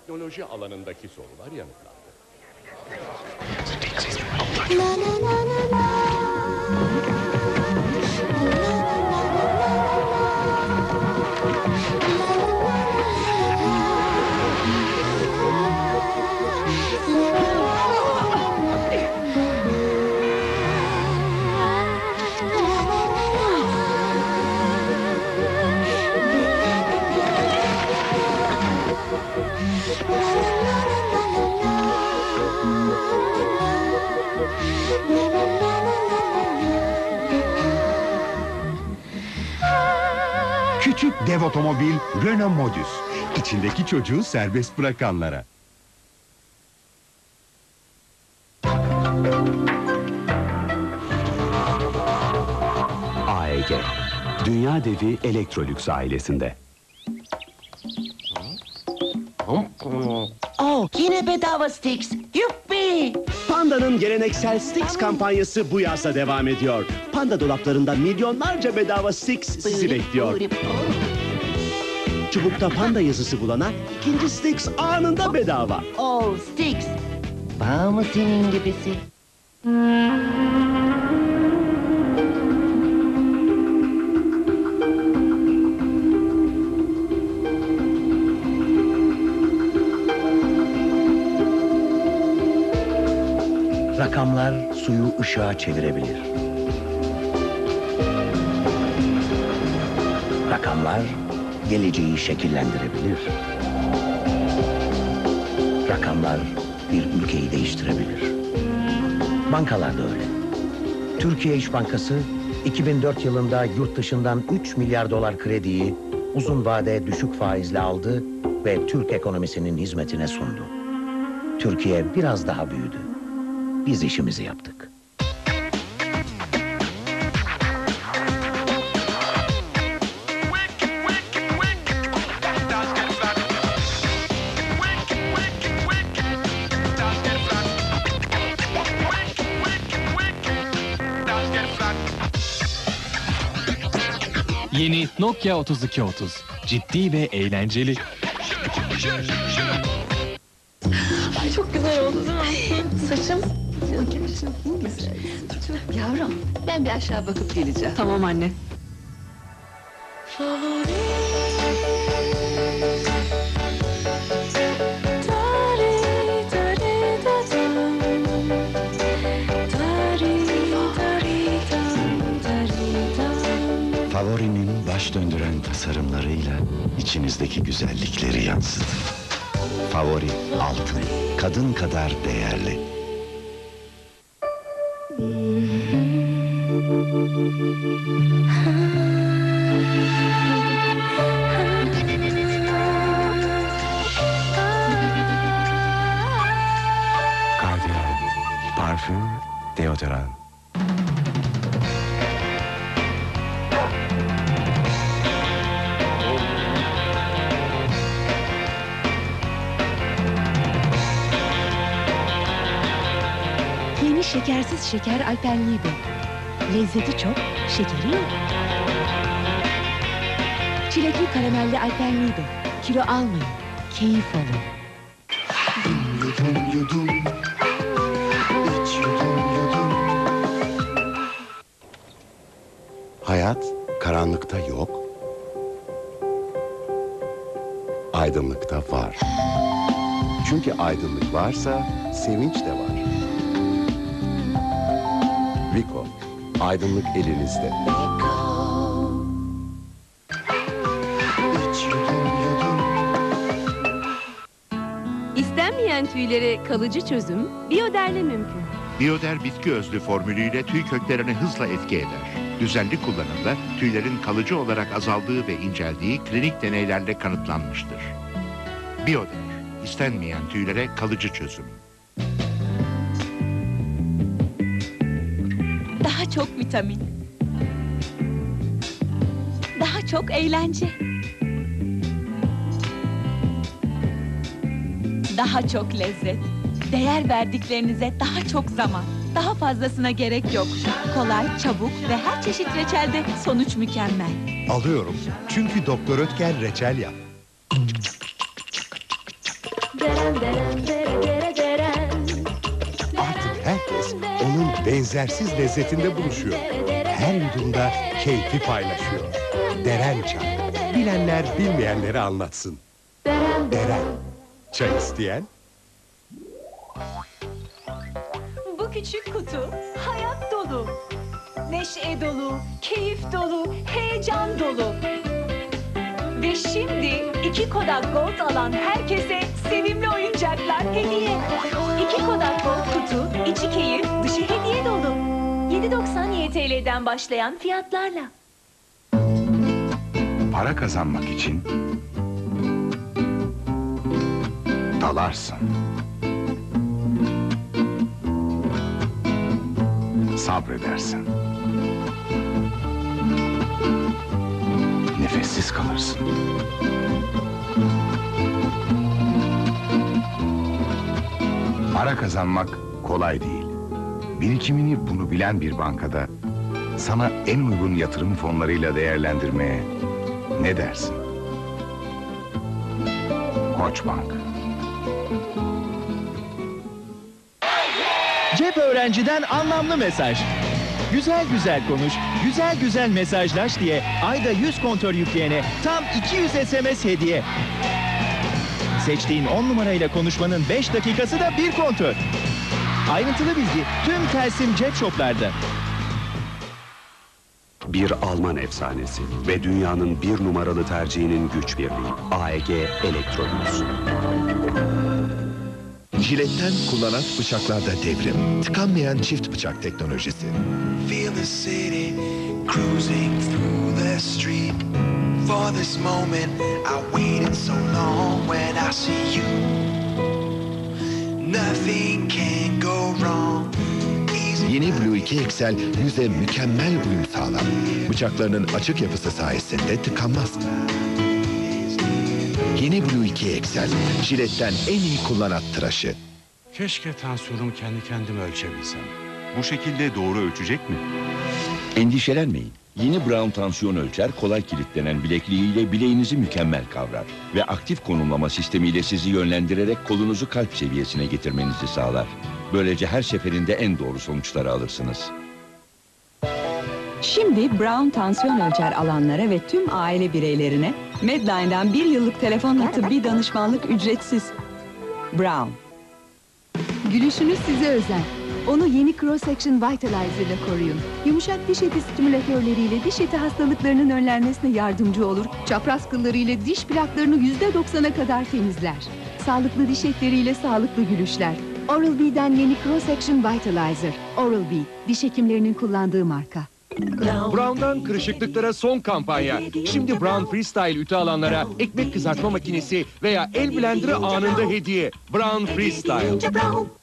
Teknoloji alanındaki sorular yanıtlandı. Küçük dev otomobil Renault Modus. İçindeki çocuğu serbest bırakanlara. AEG, dünya devi Electrolux ailesinde. Oh, yine bedava Stix. Yuppi! Panda'nın geleneksel Stix kampanyası bu yazda devam ediyor. Panda dolaplarında milyonlarca bedava Stix sizi bekliyor. Çubukta Panda yazısı bulana ikinci Stix anında bedava. Oh, Stix. Var mı senin gibisi? Rakamlar suyu ışığa çevirebilir. Rakamlar geleceği şekillendirebilir. Rakamlar bir ülkeyi değiştirebilir. Bankalar da öyle. Türkiye İş Bankası 2004 yılında yurt dışından 3 milyar dolar krediyi uzun vade düşük faizle aldı ve Türk ekonomisinin hizmetine sundu. Türkiye biraz daha büyüdü. Biz işimizi yaptık. Yeni Nokia 3230. Ciddi ve eğlenceli. Ay çok güzel oldu değil mi? Saçım. Yavrum ben bir aşağı bakıp geleceğim. Tamam anne. Favori'nin baş döndüren tasarımlarıyla içinizdeki güzellikleri yansıtın. Favori altın, kadın kadar değerli. Gardiyan, parfüm, deodoran. Yeni şekersiz şeker Alpenlibe. Lezzeti çok, şekeri yok. Çilekli karamelli Alpenlibe. Kilo almayın, keyif alın. Yudum yudum, iç yudum yudum. Hayat karanlıkta yok, aydınlıkta var. Çünkü aydınlık varsa sevinç de var. Vico, aydınlık elinizde. İç yudum yudum. İstenmeyen tüylere kalıcı çözüm Bioder'le mümkün. Bioder bitki özlü formülüyle tüy köklerine hızla etki eder. Düzenli kullanımda tüylerin kalıcı olarak azaldığı ve inceldiği klinik deneylerle kanıtlanmıştır. Bioder, istenmeyen tüylere kalıcı çözüm. Daha çok vitamin. Daha çok eğlence. Daha çok lezzet. Değer verdiklerinize daha çok zaman. Daha fazlasına gerek yok. Kolay, çabuk ve her çeşit reçelde sonuç mükemmel. Alıyorum çünkü Doktor Ötker reçel yap. Artık herkes onun benzersiz lezzetinde buluşuyor. Her yudumda keyfi paylaşıyor. Deren çay. Bilenler bilmeyenleri anlatsın. Deren. Çay isteyen? Bu küçük kutu hayat dolu. Neşe dolu, keyif dolu, heyecan dolu. Ve şimdi 2 Kodak Gold alan herkese sevimli oyuncaklar hediye. 2 Kodak Gold kutu, içi keyif, dışı hediye dolu. 7.90 YTL'den başlayan fiyatlarla. Para kazanmak için dalarsın. Sabredersin. Nefessiz kalırsın. Para kazanmak kolay değil. Birikimini bunu bilen bir bankada sana en uygun yatırım fonlarıyla değerlendirmeye ne dersin? Koçbank. Cep öğrenciden anlamlı mesaj. Güzel güzel konuş, güzel güzel mesajlaş diye ayda 100 kontör yükleyene tam 200 SMS hediye. Seçtiğin 10 numarayla konuşmanın 5 dakikası da bir kontör. Ayrıntılı bilgi tüm Telsim Cep Shop'larda. Bir Alman efsanesi ve dünyanın 1 numaralı tercihinin güç birliği. AEG Elektrolüs. Jiletten kullanat bıçaklarda devrim. Tıkanmayan çift bıçak teknolojisi. Feel the city cruising through the street. For this moment I waited so long when I see you. Nothing can go wrong. Yeni Blue 2 XL yüze mükemmel uyum sağlar. Bıçaklarının açık yapısı sayesinde tıkanmaz. Yeni Blue 2 XL, jiletten en iyi kullanat tıraşı. Keşke tansiyonumu kendi kendime ölçebilsem. Bu şekilde doğru ölçecek mi? Endişelenmeyin. Yeni Brown tansiyon ölçer kolay kilitlenen bilekliğiyle bileğinizi mükemmel kavrar. Ve aktif konumlama sistemiyle sizi yönlendirerek kolunuzu kalp seviyesine getirmenizi sağlar. Böylece her seferinde en doğru sonuçları alırsınız. Şimdi Brown tansiyon ölçer alanlara ve tüm aile bireylerine Medline'dan 1 yıllık telefonla tıbbi danışmanlık ücretsiz. Brown. Gülüşünüz size özel. Onu yeni Cross Action Vitalizer ile koruyun. Yumuşak diş eti stimülatörleriyle diş eti hastalıklarının önlenmesine yardımcı olur. Çapraz kıllarıyla diş plaklarını %90'a kadar temizler. Sağlıklı diş etleriyle sağlıklı gülüşler. Oral-B'den yeni Cross Action Vitalizer. Oral-B, diş hekimlerinin kullandığı marka. Brown'dan kırışıklıklara son kampanya. Şimdi Brown Freestyle ütü alanlara ekmek kızartma makinesi veya el blenderı anında hediye. Brown Freestyle.